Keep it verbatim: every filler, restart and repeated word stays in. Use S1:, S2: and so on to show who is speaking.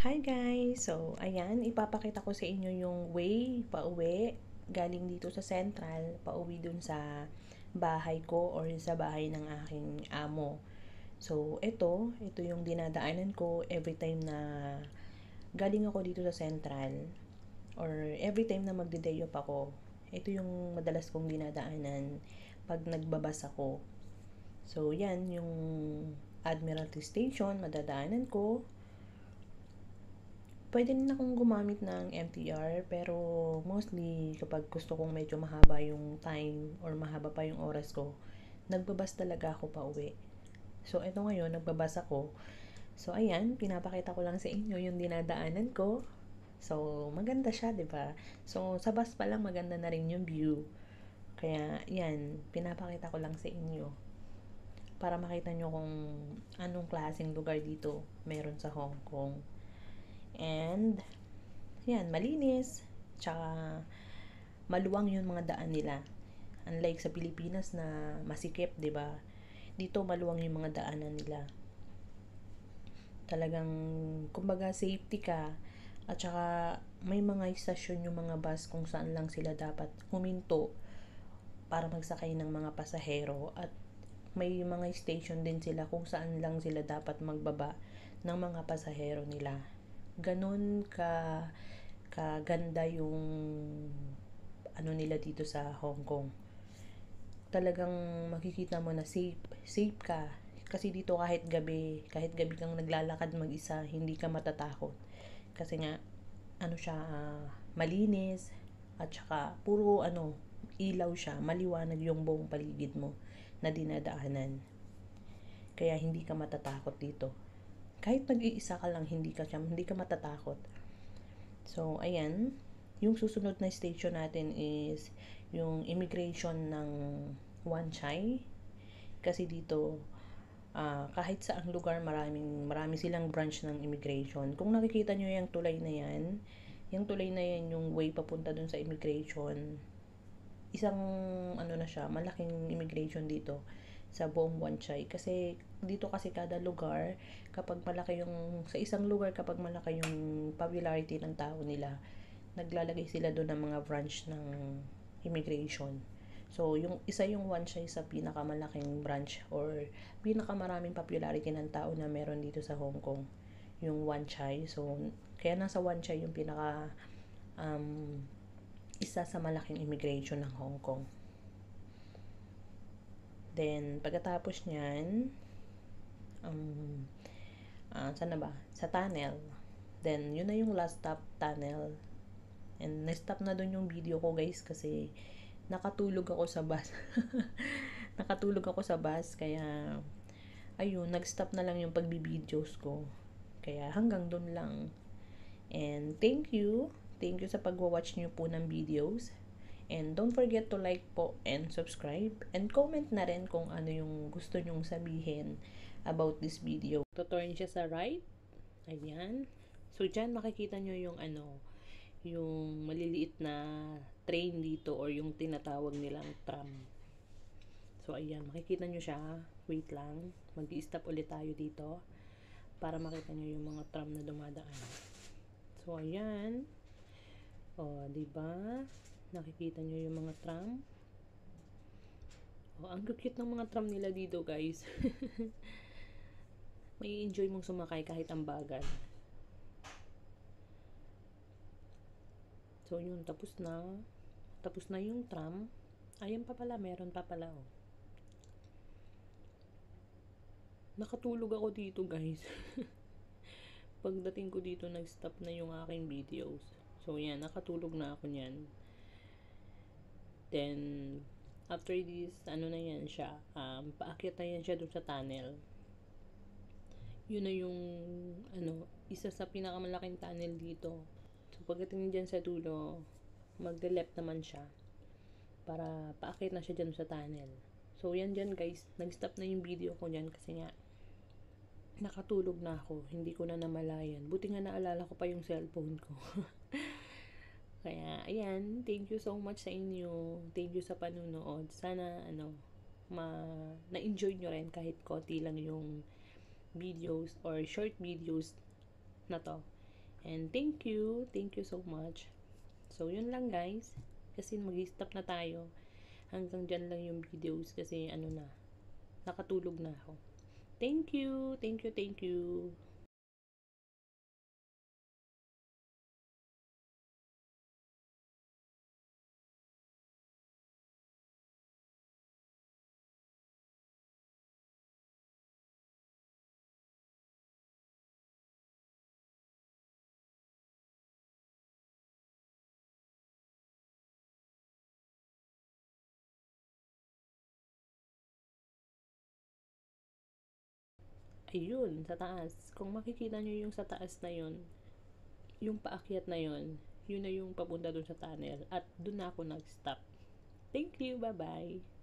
S1: Hi guys! So, ayan, ipapakita ko sa inyo yung way pauwi galing dito sa Central, pauwi dun sa bahay ko or sa bahay ng aking amo. So, ito, ito yung dinadaanan ko every time na galing ako dito sa Central or every time na magde-day off ako. Ito yung madalas kong dinadaanan pag nagbabas ako. So, yan, yung Admiralty Station, madadaanan ko. Pwede rin akong gumamit ng M T R, pero mostly kapag gusto kong medyo mahaba yung time or mahaba pa yung oras ko, nagbabas talaga ako pa uwi. So, eto ngayon, nagbabas ako. So, ayan, pinapakita ko lang sa inyo yung dinadaanan ko. So, maganda siya, di ba? So, sa bus pa lang maganda na rin yung view. Kaya, yan, pinapakita ko lang sa inyo. Para makita nyo kung anong klaseng lugar dito meron sa Hong Kong. And, yan, malinis. Tsaka, maluwang yung mga daan nila. Unlike sa Pilipinas na masikip, di ba? Dito, maluwang yung mga daanan nila. Talagang, kumbaga, safety ka. At saka, may mga istasyon yung mga bus kung saan lang sila dapat huminto para magsakay ng mga pasahero. At may mga station din sila kung saan lang sila dapat magbaba ng mga pasahero nila. Ganun ka kaganda yung ano nila dito sa Hong Kong. Talagang makikita mo na safe, safe ka. Kasi dito kahit gabi, kahit gabi kang naglalakad mag-isa, hindi ka matatakot. Kasi nga, ano siya, uh, malinis, at saka puro ano, ilaw siya, maliwanag yung buong paligid mo na dinadaanan. Kaya hindi ka matatakot dito. Kahit nag-iisa ka lang, hindi ka, hindi ka matatakot. So, ayan, yung susunod na station natin is yung immigration ng Wan Chai. Kasi dito, uh, kahit saang lugar, maraming, marami silang branch ng immigration. Kung nakikita nyo yung tulay na yan, yung tulay na yan, yung way papunta dun sa immigration, isang, ano na siya, malaking immigration dito sa buong Wan Chai. Kasi dito kasi kada lugar, kapag malaki yung, sa isang lugar kapag malaki yung popularity ng tao nila, naglalagay sila doon ng mga branch ng immigration. So, yung isa yung Wan Chai sa pinakamalaking branch or pinakamaraming popularity ng tao na meron dito sa Hong Kong, yung Wan Chai. So, kaya nasa Wan Chai yung pinaka um, isa sa malaking immigration ng Hong Kong. Then, pagkatapos niyan, um, uh, saan na ba? Sa tunnel. Then, yun na yung last stop, tunnel. And, na-stop na dun yung video ko, guys, kasi nakatulog ako sa bus. nakatulog ako sa bus, kaya, ayun, nag-stop na lang yung pagbibvideos ko. Kaya, hanggang dun lang. And, thank you. Thank you sa pag-watch nyo po ng videos. And don't forget to like po and subscribe. And comment na rin kung ano yung gusto nyong sabihin about this video. Tuturn siya sa right. Ayan. So, dyan makikita nyo yung ano, yung maliliit na train dito or yung tinatawag nilang tram. So, ayan. Makikita nyo siya. Wait lang. Mag-i-stop ulit tayo dito para makita nyo yung mga tram na dumadaan. So, ayan. O, diba? Nakikita nyo yung mga tram. Oh, ang cute ng mga tram nila dito, guys. May enjoy mong sumakay kahit ang bagal. So, yun. Tapos na. Tapos na yung tram. Ayan pa pala. Meron pa pala, oh. Nakatulog ako dito, guys. Pagdating ko dito, nag-stop na yung aking videos. So, yan. Nakatulog na ako niyan. Then, after this, ano na yan siya, um, paakyat na yan siya doon sa tunnel. Yun na yung, ano, isa sa pinakamalaking tunnel dito. So, pagdating dyan sa dulo, mag-left naman siya. Para paakyat na siya dyan sa tunnel. So, yan dyan guys, nag-stop na yung video ko dyan kasi nga, nakatulog na ako. Hindi ko na namalayan. Buti nga naalala ko pa yung cellphone ko. Kaya, ayan, thank you so much sa inyo. Thank you sa panunood. Sana, ano, ma, na-enjoy nyo rin kahit konti lang yung videos or short videos na to. And thank you, thank you so much. So, yun lang guys. Kasi mag-stop na tayo. Hanggang dyan lang yung videos kasi ano na, nakatulog na ako. Thank you, thank you, thank you. Ayun, sa taas. Kung makikita nyo yung sa taas na yun, yung paakyat na yun, yun na yung papunta dun sa tunnel. At dun na ako nag-stop. Thank you, bye-bye.